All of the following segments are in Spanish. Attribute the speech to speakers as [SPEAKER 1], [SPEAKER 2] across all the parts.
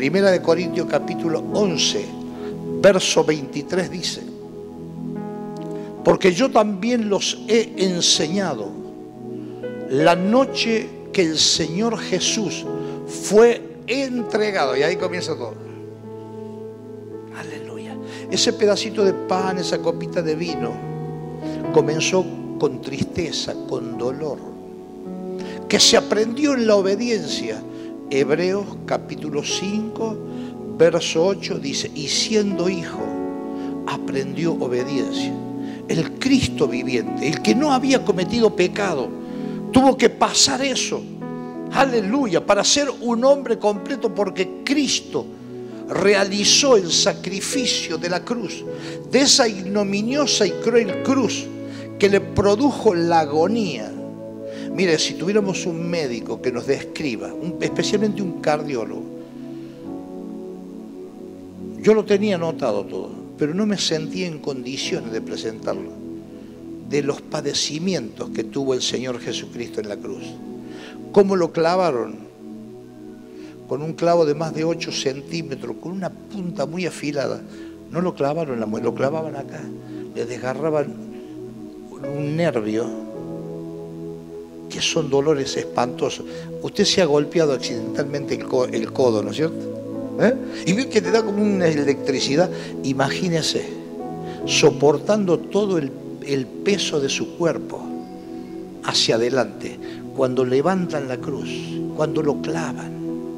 [SPEAKER 1] Primera de Corintios capítulo 11, verso 23 dice: porque yo también los he enseñado la noche que el Señor Jesús fue entregado. Y ahí comienza todo. Aleluya. Ese pedacito de pan, esa copita de vino, comenzó con tristeza, con dolor, que se aprendió en la obediencia. Hebreos capítulo 5, verso 8 dice: y siendo hijo, aprendió obediencia. El Cristo viviente, el que no había cometido pecado, tuvo que pasar eso, aleluya, para ser un hombre completo, porque Cristo realizó el sacrificio de la cruz, de esa ignominiosa y cruel cruz que le produjo la agonía. Mire, si tuviéramos un médico que nos describa, especialmente un cardiólogo, yo lo tenía anotado todo, pero no me sentía en condiciones de presentarlo, de los padecimientos que tuvo el Señor Jesucristo en la cruz. Cómo lo clavaron con un clavo de más de 8 centímetros, con una punta muy afilada. No lo clavaron en la muela, lo clavaban acá, le desgarraban un nervio, que son dolores espantosos. Usted se ha golpeado accidentalmente el codo, ¿no es cierto? Y ve que te da como una electricidad. Imagínese soportando todo el peso de su cuerpo hacia adelante, cuando levantan la cruz, cuando lo clavan.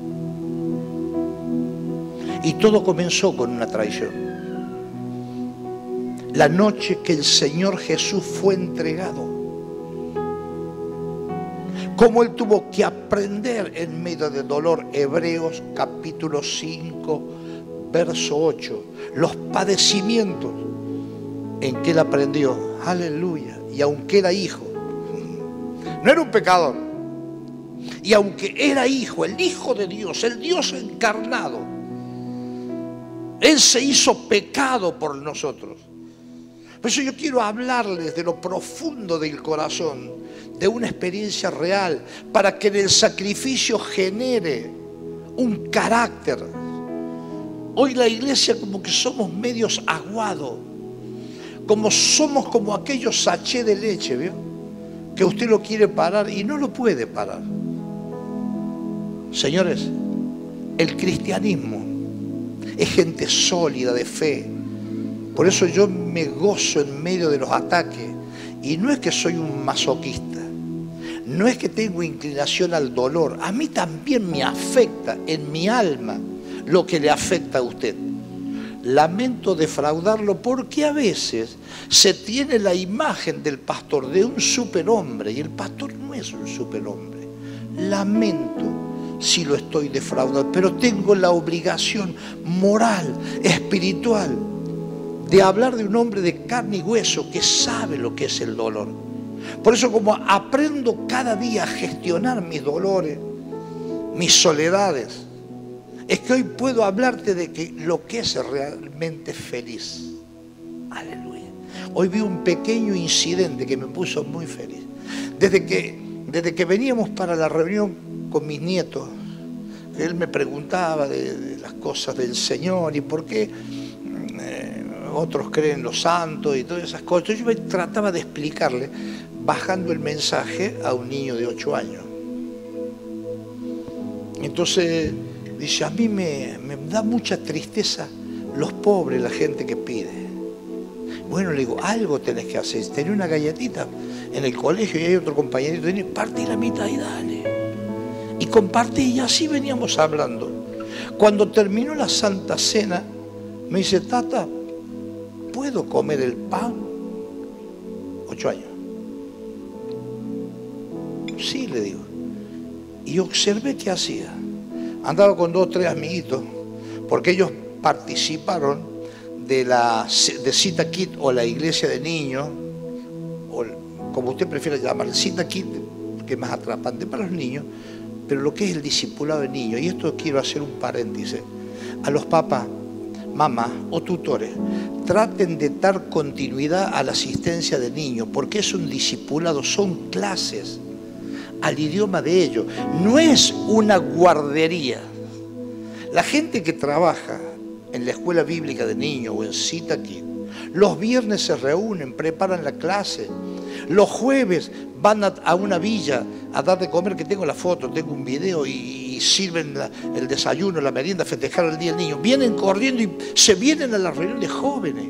[SPEAKER 1] Y todo comenzó con una traición. La noche que el Señor Jesús fue entregado, como Él tuvo que aprender en medio del dolor. Hebreos capítulo 5, verso 8. Los padecimientos en que Él aprendió. Aleluya. Y aunque era hijo, no era un pecador. Y aunque era hijo, el Hijo de Dios, el Dios encarnado, Él se hizo pecado por nosotros. Por eso yo quiero hablarles de lo profundo del corazón, de una experiencia real, para que en el sacrificio genere un carácter. Hoy la iglesia como que somos medios aguados, como somos como aquellos sachets de leche, ¿vio? Que usted lo quiere parar y no lo puede parar. Señores, el cristianismo es gente sólida de fe. Por eso yo me gozo en medio de los ataques. Y no es que soy un masoquista, no es que tengo inclinación al dolor. A mí también me afecta en mi alma lo que le afecta a usted. Lamento defraudarlo, porque a veces se tiene la imagen del pastor de un superhombre, y el pastor no es un superhombre. Lamento si lo estoy defraudando, pero tengo la obligación moral, espiritual, de hablar de un hombre de carne y hueso que sabe lo que es el dolor. Por eso, como aprendo cada día a gestionar mis dolores, mis soledades, es que hoy puedo hablarte de que lo que es realmente feliz. Aleluya. Hoy vi un pequeño incidente que me puso muy feliz. Desde que veníamos para la reunión con mis nietos, él me preguntaba de las cosas del Señor y por qué otros creen los santos y todas esas cosas. Yo trataba de explicarle, bajando el mensaje a un niño de 8 años. Entonces dice: a mí me da mucha tristeza los pobres, la gente que pide. Bueno, le digo, algo tenés que hacer. Tenés una galletita en el colegio y hay otro compañerito, partí la mitad y dale. Y compartí, y así veníamos hablando. Cuando terminó la Santa Cena, me dice: Tata, ¿puedo comer el pan? 8 años. Sí, le digo. Y observé qué hacía. Andaba con 2 o 3 amiguitos, porque ellos participaron de Cita Kid, o la iglesia de niños, o como usted prefiera llamar, Cita Kid, que es más atrapante para los niños, pero lo que es el discipulado de niños. Y esto quiero hacer un paréntesis. A los papás, mamás o tutores, traten de dar continuidad a la asistencia de niños, porque es un discipulado, son clases al idioma de ellos, no es una guardería. La gente que trabaja en la escuela bíblica de niños o en Cita Kids, los viernes se reúnen, preparan la clase. Los jueves van a una villa a dar de comer, que tengo la foto, tengo un video, y sirven el desayuno, la merienda, festejar el Día del Niño. Vienen corriendo y se vienen a la reunión de jóvenes.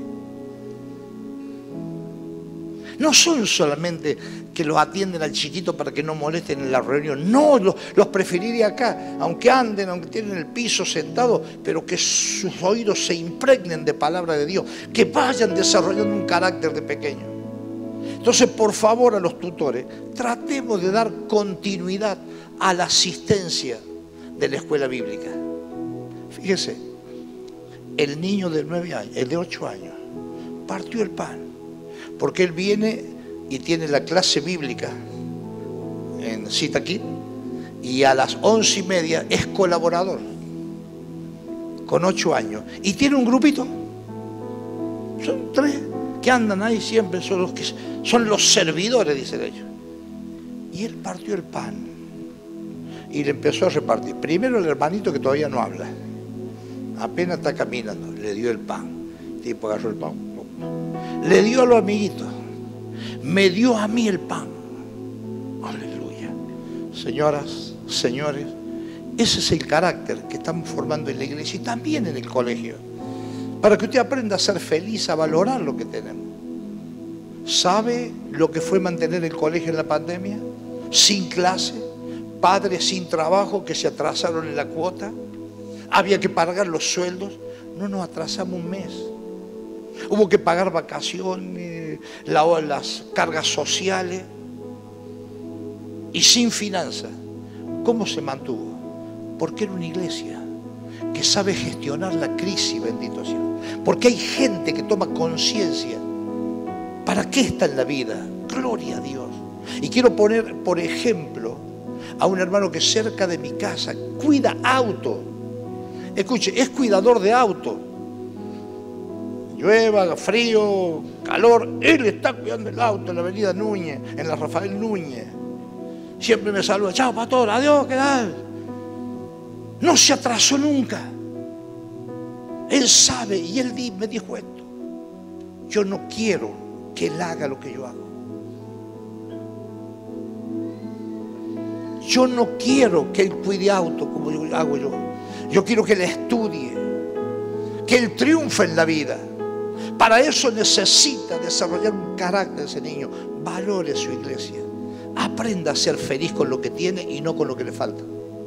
[SPEAKER 1] No son solamente que los atienden al chiquito para que no molesten en la reunión. No, los preferiría acá, aunque anden, aunque tienen el piso sentado, pero que sus oídos se impregnen de palabra de Dios, que vayan desarrollando un carácter de pequeño. Entonces, por favor, a los tutores, tratemos de dar continuidad a la asistencia de la escuela bíblica. Fíjese, el niño de 9 años, el de 8 años, partió el pan. Porque él viene y tiene la clase bíblica en Cita Kids y a las 11:30 es colaborador con 8 años y tiene un grupito. Son 3 que andan ahí siempre, son los servidores, dicen ellos. Y él partió el pan y le empezó a repartir. Primero el hermanito que todavía no habla, apenas está caminando, le dio el pan. El tipo agarró el pan, le dio a los amiguitos, me dio a mí el pan. Aleluya. Señoras, señores, ese es el carácter que estamos formando en la iglesia y también en el colegio, para que usted aprenda a ser feliz, a valorar lo que tenemos. ¿Sabe lo que fue mantener el colegio en la pandemia? Sin clase, padres sin trabajo que se atrasaron en la cuota, había que pagar los sueldos, no nos atrasamos un mes. Hubo que pagar vacaciones, las cargas sociales y sin finanzas. ¿Cómo se mantuvo? Porque era una iglesia que sabe gestionar la crisis, bendito sea. Porque hay gente que toma conciencia. ¿Para qué está en la vida? Gloria a Dios. Y quiero poner, por ejemplo, a un hermano que cerca de mi casa cuida auto. Escuche, es cuidador de auto. Llueva, frío, calor, él está cuidando el auto en la avenida Núñez, en la Rafael Núñez. Siempre me saluda, chao pastor, adiós, ¿qué tal? No se atrasó nunca. Él sabe y él me dijo esto: yo no quiero que él haga lo que yo hago. Yo no quiero que él cuide auto como yo hago yo. Yo quiero que él estudie, que él triunfe en la vida. Para eso necesita desarrollar un carácter ese niño. Valore su iglesia. Aprenda a ser feliz con lo que tiene y no con lo que le falta.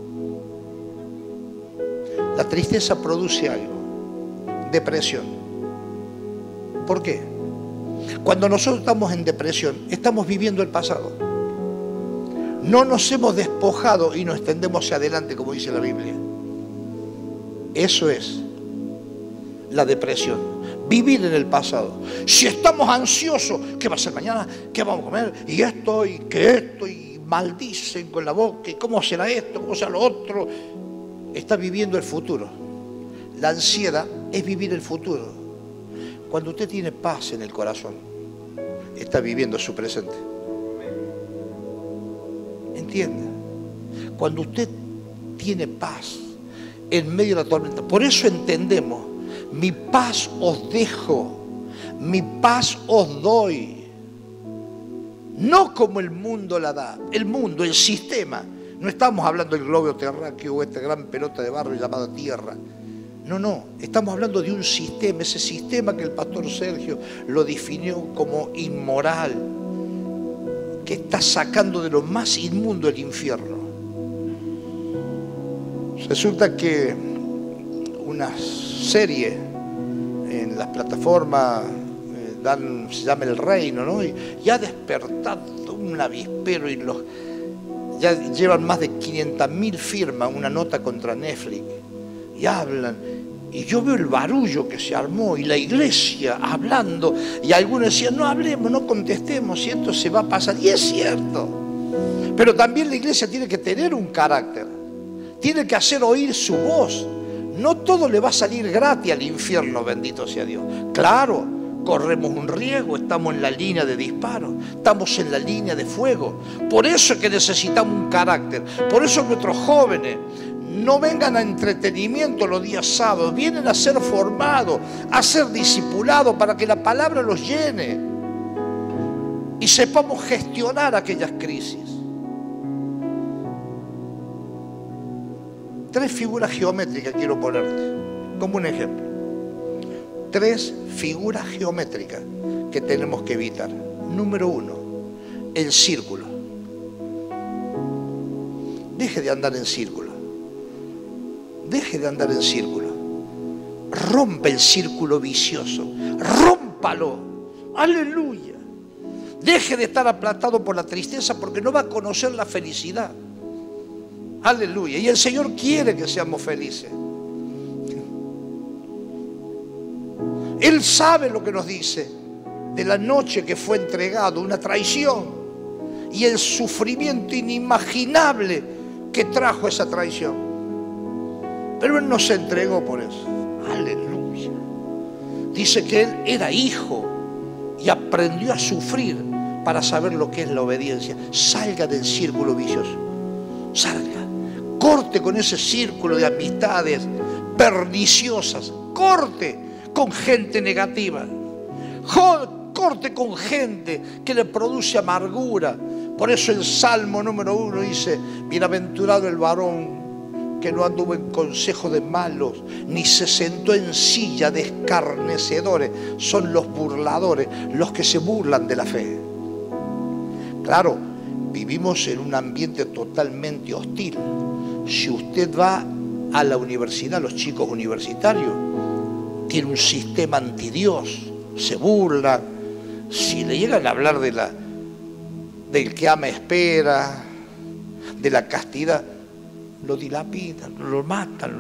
[SPEAKER 1] La tristeza produce algo: depresión. ¿Por qué? Cuando nosotros estamos en depresión, estamos viviendo el pasado. No nos hemos despojado y nos extendemos hacia adelante, como dice la Biblia. Eso es la depresión. Vivir en el pasado. Si estamos ansiosos, ¿qué va a ser mañana? ¿Qué vamos a comer? Y esto, y que esto, y maldicen con la boca, y cómo será esto, cómo será lo otro. Está viviendo el futuro. La ansiedad es vivir el futuro. Cuando usted tiene paz en el corazón, está viviendo su presente. ¿Entiende? Cuando usted tiene paz en medio de la tormenta, por eso entendemos: mi paz os dejo, mi paz os doy. No como el mundo la da. El mundo, el sistema. No estamos hablando del globo terráqueo o esta gran pelota de barro llamada tierra. No, no. Estamos hablando de un sistema. Ese sistema que el pastor Sergio lo definió como inmoral, que está sacando de lo más inmundo el infierno. Resulta que una serie en las plataformas se llama El Reino, ¿no? Y ha despertado un avispero y ya llevan más de 500.000 firmas, una nota contra Netflix, y hablan. Y yo veo el barullo que se armó y la iglesia hablando, y algunos decían: no hablemos, no contestemos, si esto se va a pasar. Y es cierto, pero también la iglesia tiene que tener un carácter, tiene que hacer oír su voz. No todo le va a salir gratis al infierno, bendito sea Dios. Claro, corremos un riesgo, estamos en la línea de disparo, estamos en la línea de fuego. Por eso es que necesitamos un carácter. Por eso nuestros jóvenes no vengan a entretenimiento los días sábados, vienen a ser formados, a ser discipulados para que la palabra los llene y sepamos gestionar aquellas crisis. 3 figuras geométricas quiero ponerte como un ejemplo. 3 figuras geométricas que tenemos que evitar. Número 1, el círculo. Deje de andar en círculo. Deje de andar en círculo. Rompe el círculo vicioso. Rómpalo. Aleluya. Deje de estar aplastado por la tristeza porque no va a conocer la felicidad. Aleluya. Y el Señor quiere que seamos felices. Él sabe lo que nos dice de la noche que fue entregado, una traición y el sufrimiento inimaginable que trajo esa traición. Pero Él no se entregó por eso. Aleluya. Dice que Él era hijo y aprendió a sufrir para saber lo que es la obediencia. Salga del círculo vicioso. Salga. Corte con ese círculo de amistades perniciosas. Corte con gente negativa. Corte con gente que le produce amargura. Por eso el Salmo número 1 dice: bienaventurado el varón que no anduvo en consejo de malos, ni se sentó en silla de escarnecedores. Son los burladores, los que se burlan de la fe. Claro, vivimos en un ambiente totalmente hostil. Si usted va a la universidad, los chicos universitarios, tiene un sistema antidios, se burla. Si le llegan a hablar del que ama espera, de la castidad, lo dilapidan, lo matan.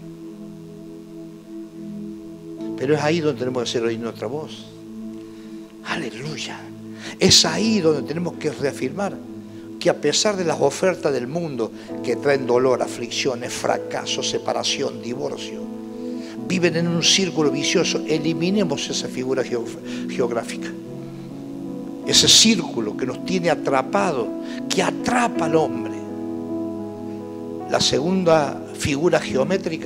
[SPEAKER 1] Pero es ahí donde tenemos que hacer oír nuestra voz. Aleluya. Es ahí donde tenemos que reafirmar que a pesar de las ofertas del mundo que traen dolor, aflicciones, fracaso, separación, divorcio, viven en un círculo vicioso. Eliminemos esa figura geográfica, ese círculo que nos tiene atrapados, que atrapa al hombre. La segunda figura geométrica,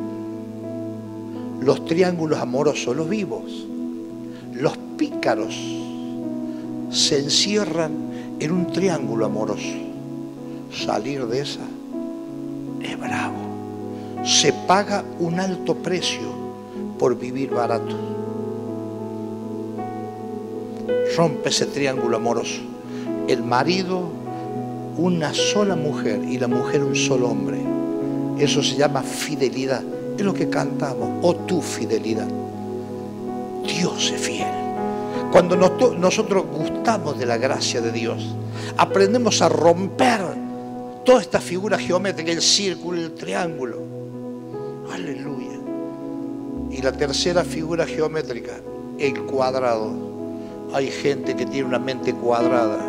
[SPEAKER 1] los triángulos amorosos, los vivos. Los pícaros se encierran en un triángulo amoroso. Salir de esa es bravo. Se paga un alto precio por vivir barato. Rompe ese triángulo amoroso. El marido, una sola mujer, y la mujer, un solo hombre. Eso se llama fidelidad. Es lo que cantamos. Oh, tu fidelidad. Dios es fiel. Cuando nosotros gustamos de la gracia de Dios, aprendemos a romper toda esta figura geométrica, el círculo, el triángulo. Aleluya. Y la tercera figura geométrica, el cuadrado. Hay gente que tiene una mente cuadrada.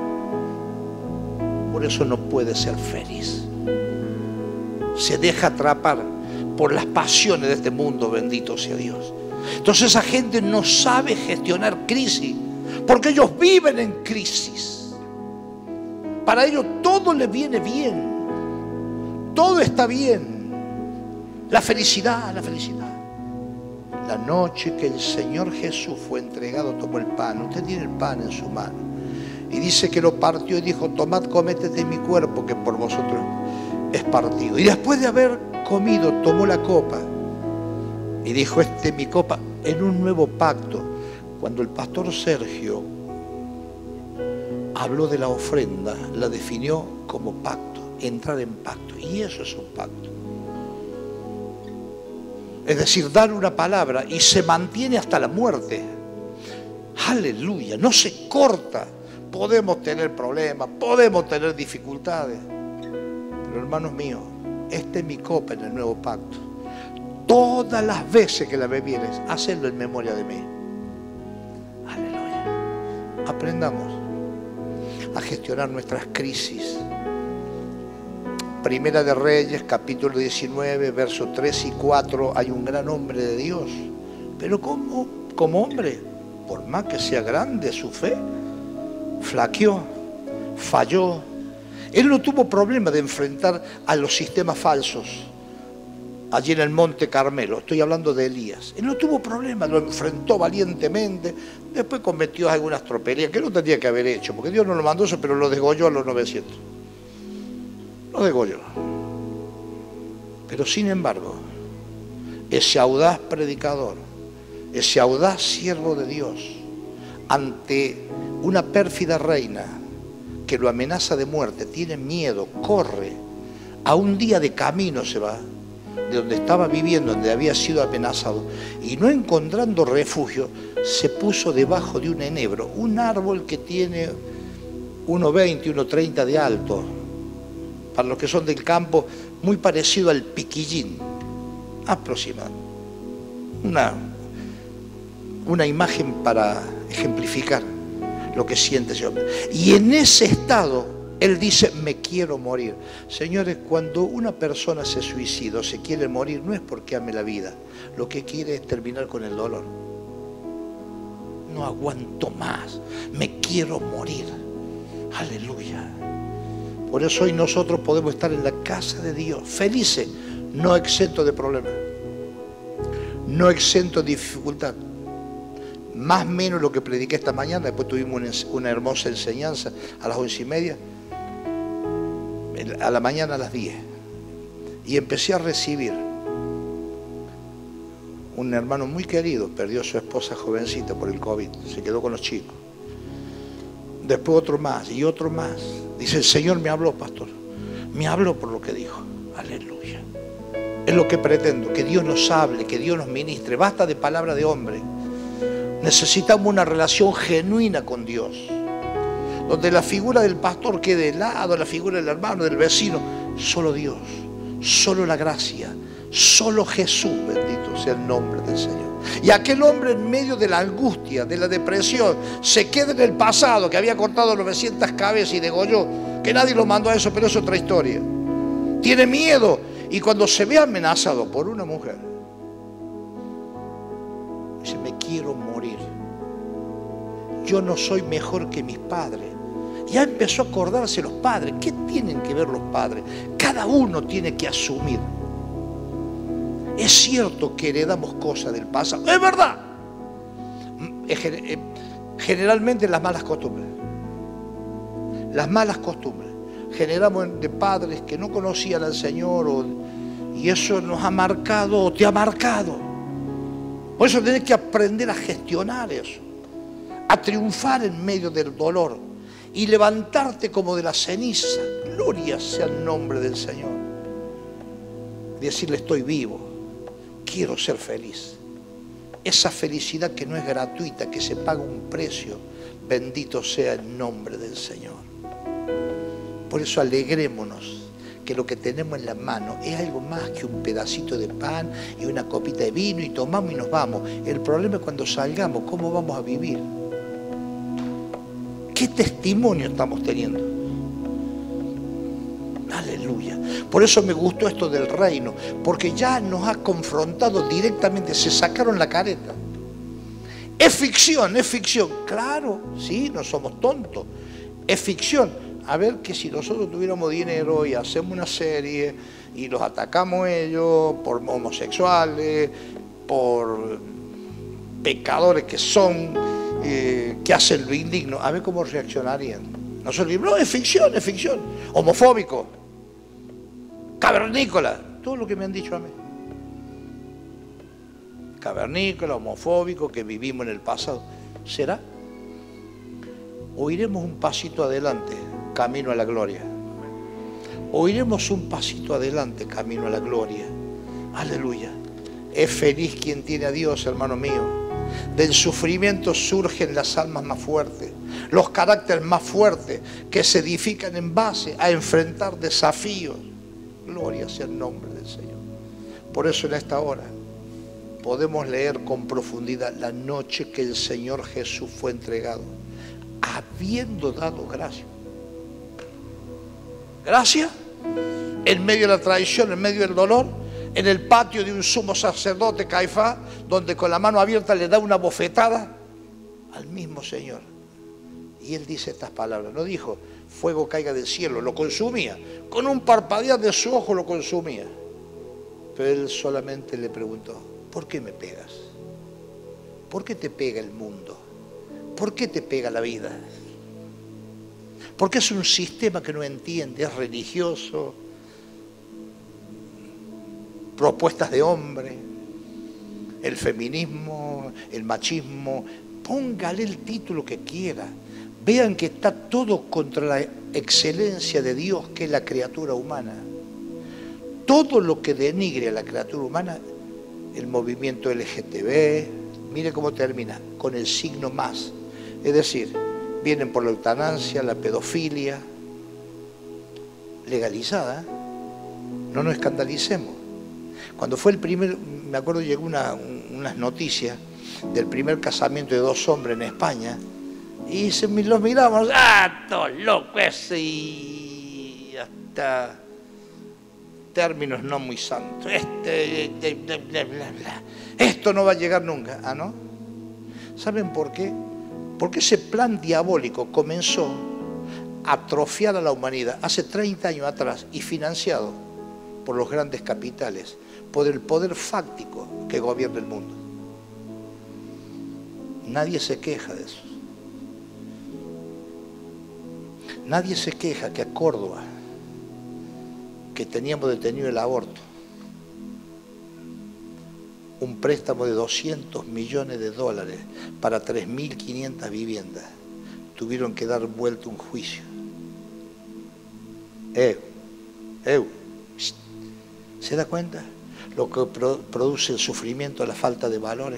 [SPEAKER 1] Por eso no puede ser feliz. Se deja atrapar por las pasiones de este mundo, bendito sea Dios. Entonces esa gente no sabe gestionar crisis, porque ellos viven en crisis. Para ellos todo les viene bien, todo está bien. La felicidad, la felicidad. La noche que el Señor Jesús fue entregado, tomó el pan. Usted tiene el pan en su mano y dice que lo partió y dijo: tomad, comed de mi cuerpo, que por vosotros es partido. Y después de haber comido, tomó la copa y dijo: esta es mi copa en un nuevo pacto. Cuando el pastor Sergio habló de la ofrenda, la definió como pacto, entrar en pacto. Y eso es un pacto. Es decir, dar una palabra y se mantiene hasta la muerte. Aleluya, no se corta. Podemos tener problemas, podemos tener dificultades, pero hermanos míos, esta es mi copa en el nuevo pacto. Todas las veces que la bebieres, hacedlo en memoria de mí. Aleluya. Aprendamos a gestionar nuestras crisis. Primera de Reyes, capítulo 19, versos 3 y 4, hay un gran hombre de Dios. Pero como hombre, por más que sea grande su fe, flaqueó, falló. Él no tuvo problema de enfrentar a los sistemas falsos allí en el Monte Carmelo. Estoy hablando de Elías. Él no tuvo problema, lo enfrentó valientemente. Después cometió algunas tropelías que no tendría que haber hecho, porque Dios no lo mandó eso, pero lo degolló a los 900. Lo degolló. Pero sin embargo, ese audaz predicador, ese audaz siervo de Dios, ante una pérfida reina que lo amenaza de muerte, tiene miedo, corre, a un día de camino se va, de donde estaba viviendo, donde había sido amenazado, y no encontrando refugio, se puso debajo de un enebro, un árbol que tiene 1,20, 1,30 de alto, para los que son del campo, muy parecido al piquillín, aproximadamente. Una imagen para ejemplificar lo que siente ese hombre. Y en ese estado, él dice, me quiero morir. Señores, cuando una persona se suicida o se quiere morir, no es porque ame la vida. Lo que quiere es terminar con el dolor. No aguanto más, me quiero morir. Aleluya. Por eso hoy nosotros podemos estar en la casa de Dios, felices, no exentos de problemas, no exentos de dificultad. Más o menos lo que prediqué esta mañana. Después tuvimos una hermosa enseñanza a las 11:30, a la mañana a las 10. Y empecé a recibir. Un hermano muy querido perdió a su esposa jovencita por el COVID, se quedó con los chicos. Después otro más y otro más. Dice, el Señor me habló, pastor, me habló por lo que dijo. Aleluya. Es lo que pretendo, que Dios nos hable, que Dios nos ministre. Basta de palabra de hombre. Necesitamos una relación genuina con Dios, donde la figura del pastor quede de lado, la figura del hermano, del vecino. Solo Dios, solo la gracia, solo Jesús, bendito sea el nombre del Señor. Y aquel hombre en medio de la angustia, de la depresión, se queda en el pasado, que había cortado 900 cabezas y degolló, que nadie lo mandó a eso, pero es otra historia. Tiene miedo, y cuando se ve amenazado por una mujer, dice, me quiero morir. Yo no soy mejor que mis padres. Ya empezó a acordarse los padres. ¿Qué tienen que ver los padres? Cada uno tiene que asumir. Es cierto que heredamos cosas del pasado. Es verdad. Generalmente las malas costumbres. Las malas costumbres. Generamos de padres que no conocían al Señor y eso nos ha marcado o te ha marcado. Por eso tenés que aprender a gestionar eso, a triunfar en medio del dolor y levantarte como de la ceniza. Gloria sea el nombre del Señor. Decirle, estoy vivo, quiero ser feliz. Esa felicidad que no es gratuita, que se paga un precio. Bendito sea el nombre del Señor. Por eso alegrémonos que lo que tenemos en la mano es algo más que un pedacito de pan y una copita de vino y tomamos y nos vamos. El problema es cuando salgamos, ¿cómo vamos a vivir? ¿Qué testimonio estamos teniendo? Aleluya. Por eso me gustó esto del reino, porque ya nos ha confrontado directamente, se sacaron la careta. Es ficción, es ficción. Claro, sí, no somos tontos. Es ficción. A ver, que si nosotros tuviéramos dinero y hacemos una serie y los atacamos ellos por homosexuales, por pecadores que son, que hacen lo indigno, a ver cómo reaccionarían. Nosotros no, es ficción, es ficción. Homofóbico, cavernícola, todo lo que me han dicho a mí. Cavernícola, homofóbico, que vivimos en el pasado. ¿Será? ¿O iremos un pasito adelante, camino a la gloria? ¿O iremos un pasito adelante, camino a la gloria? Aleluya. Es feliz quien tiene a Dios, hermano mío. Del sufrimiento surgen las almas más fuertes, los caracteres más fuertes que se edifican en base a enfrentar desafíos. Gloria sea el nombre del Señor. Por eso en esta hora podemos leer con profundidad la noche que el Señor Jesús fue entregado, habiendo dado gracia. Gracia en medio de la traición, en medio del dolor, en el patio de un sumo sacerdote, Caifás, donde con la mano abierta le da una bofetada al mismo Señor. Y él dice estas palabras, no dijo, fuego caiga del cielo, lo consumía. Con un parpadear de su ojo lo consumía. Pero él solamente le preguntó, ¿por qué me pegas? ¿Por qué te pega el mundo? ¿Por qué te pega la vida? Porque es un sistema que no entiende, es religioso, propuestas de hombre, el feminismo, el machismo, póngale el título que quiera. Vean que está todo contra la excelencia de Dios, que es la criatura humana. Todo lo que denigre a la criatura humana, el movimiento LGTB, mire cómo termina, con el signo más. Es decir, vienen por la eutanasia, la pedofilia, legalizada. No nos escandalicemos. Cuando fue el primer, me acuerdo, llegó unas noticias del primer casamiento de 2 hombres en España, y los miramos, todo loco ese, y hasta términos no muy santos, esto no va a llegar nunca. ¿Ah, no? ¿Saben por qué? Porque ese plan diabólico comenzó a atrofiar a la humanidad hace 30 años atrás y financiado por los grandes capitales, por el poder fáctico que gobierna el mundo. Nadie se queja de eso. Nadie se queja que a Córdoba, que teníamos detenido el aborto, un préstamo de 200 millones de dólares para 3.500 viviendas, tuvieron que dar vuelta un juicio. ¿Se da cuenta? Lo que produce el sufrimiento, la falta de valores.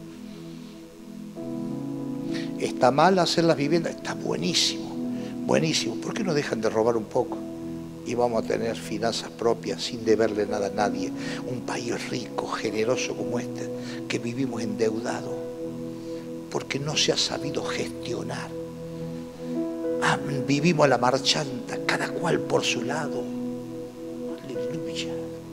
[SPEAKER 1] ¿Está mal hacer las viviendas? Está buenísimo, buenísimo. ¿Por qué no dejan de robar un poco? Y vamos a tener finanzas propias sin deberle nada a nadie. Un país rico, generoso como este, que vivimos endeudados porque no se ha sabido gestionar. Vivimos a la marchanta, cada cual por su lado. Aleluya.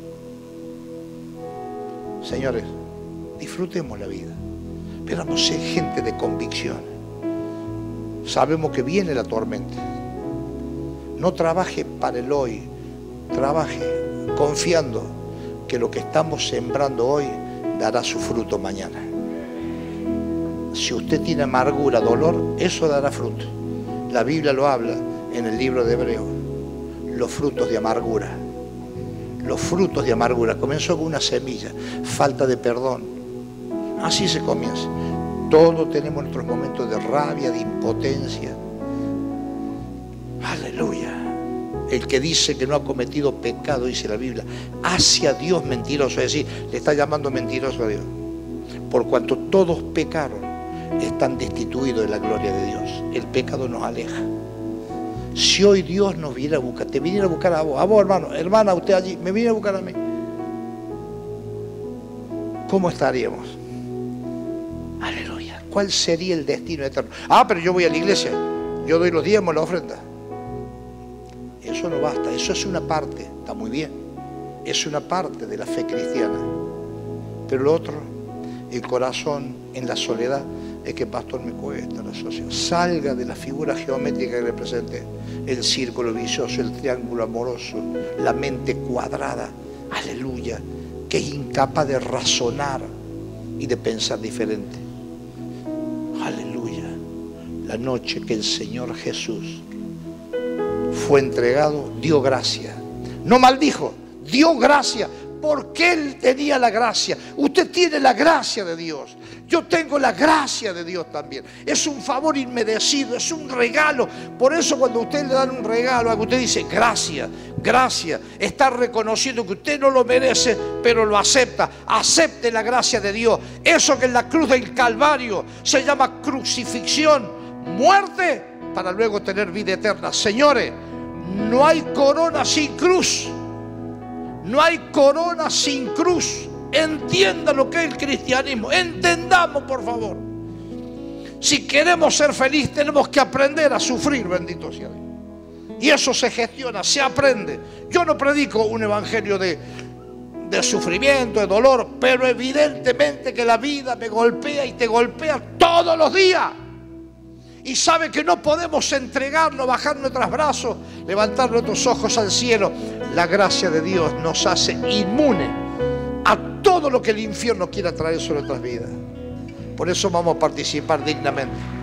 [SPEAKER 1] Señores, disfrutemos la vida, pero vamos a ser gente de convicción. Sabemos que viene la tormenta. No trabaje para el hoy, trabaje confiando que lo que estamos sembrando hoy dará su fruto mañana. Si usted tiene amargura, dolor, eso dará fruto. La Biblia lo habla en el libro de Hebreos. Los frutos de amargura. Los frutos de amargura. Comenzó con una semilla, falta de perdón. Así se comienza. Todos tenemos nuestros momentos de rabia, de impotencia. Aleluya. El que dice que no ha cometido pecado, dice la Biblia, hace a Dios mentiroso. Es decir, le está llamando mentiroso a Dios. Por cuanto todos pecaron, están destituidos de la gloria de Dios. El pecado nos aleja. Si hoy Dios nos viene a buscar, te viniera a buscar a vos hermano, hermana, usted allí, me viene a buscar a mí, ¿cómo estaríamos? Aleluya. ¿Cuál sería el destino eterno? Pero yo voy a la iglesia, yo doy los diezmos, la ofrenda. Eso no basta, eso es una parte, está muy bien, es una parte de la fe cristiana. Pero lo otro, el corazón en la soledad, es que pastor me cuesta la sociedad. Salga de la figura geométrica que represente el círculo vicioso, el triángulo amoroso, la mente cuadrada, aleluya, que es incapaz de razonar y de pensar diferente. Aleluya. La noche que el Señor Jesús fue entregado, dio gracia. No maldijo, dio gracia, porque Él tenía la gracia. Usted tiene la gracia de Dios. Yo tengo la gracia de Dios también. Es un favor inmerecido, es un regalo. Por eso cuando a usted le dan un regalo, a usted dice gracias, gracias. Está reconociendo que usted no lo merece, pero lo acepta. Acepte la gracia de Dios. Eso que en la cruz del Calvario se llama crucifixión, muerte, para luego tener vida eterna. Señores, no hay corona sin cruz. No hay corona sin cruz. Entienda lo que es el cristianismo. Entendamos, por favor. Si queremos ser felices, tenemos que aprender a sufrir, bendito sea Dios. Y eso se gestiona, se aprende. Yo no predico un evangelio de sufrimiento, de dolor, pero evidentemente que la vida me golpea y te golpea todos los días. y sabe que no podemos entregarnos, bajar nuestros brazos, levantar nuestros ojos al cielo, la gracia de Dios nos hace inmune a todo lo que el infierno quiera traer sobre nuestras vidas. Por eso vamos a participar dignamente.